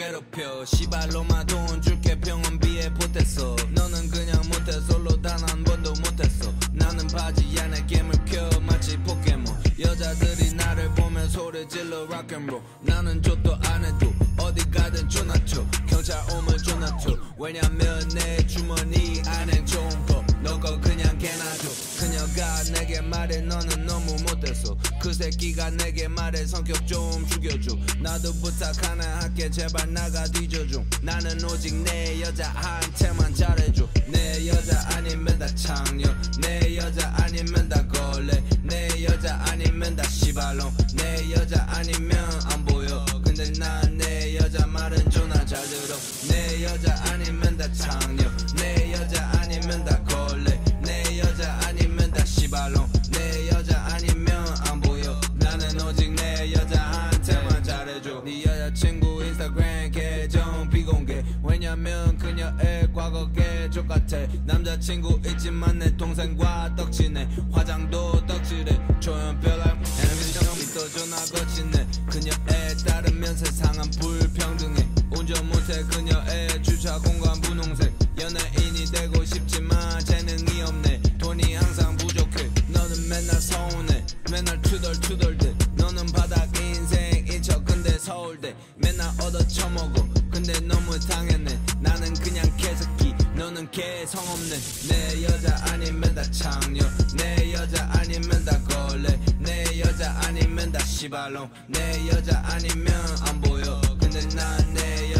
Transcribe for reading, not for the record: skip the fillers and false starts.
괴롭혀. 시발로만 돈 줄게 병원비에 보탰어. 너는 그냥 못해 솔로 단 한 번도 못했어. 나는 바지 안에 게임을 켜 마치 포켓몬. 여자들이 나를 보면 소리 질러 락앤롤. 나는 족도 안 해도 어디 가든 존나쳐. 경찰 오면 존나쳐. 왜냐면 내 주머니 안엔 좋은 거 너거 그냥 개나줘. 그녀가 내게 말해 너는 너무 못했어. 그 새끼가 내게 말해 성격 좀 죽여줘. 나도 부탁 하나 할게 제발 나가 뒤져줘. 나는 오직 내 여자한테만 잘해줘. 내 여자 아니면 다 창녀. 내 여자 아니면 다 걸레. 내 여자 아니면 다 시발롱. 내 여자 아니면 안 보여. 근데 난 내 여자 말은 존나 잘 들어. 내 여자 아니면 다 창녀. 내 여자 아니면 다 걸레. 내 여자 아니면 다 시발롱. 내 여자 아니면 안 보여. 나는 오직 내 여자한테만 잘해줘. 네 여자친구 인스타그램 계정 비공개. 왜냐면 그녀의 과거 계족 같아. 남자친구 있지만 내 동생과 떡치네. 화장도 떡칠해. 조연별랑 또 존나 거치네. 그녀에 따르면 세상은 불평등해. 운전 못해 그녀의 주차 공간 분홍색. 연예인이 되고 싶지만 재능이 없네. 돈이 항상 부족해. 너는 맨날 서운해. 맨날 투덜투덜대. 너는 바닥 인생인 척 근데 서울대. 맨날 얻어 처먹어. 근데 너무 당연해. 나는 그냥 개새끼. 너는 개성 없네. 내 여자 아니면 다 창녀. 내 여자 아니면 다 걸레. 내 여자 아니면 다 시발롱. 내 여자 아니면 안 보여. 근데 난 내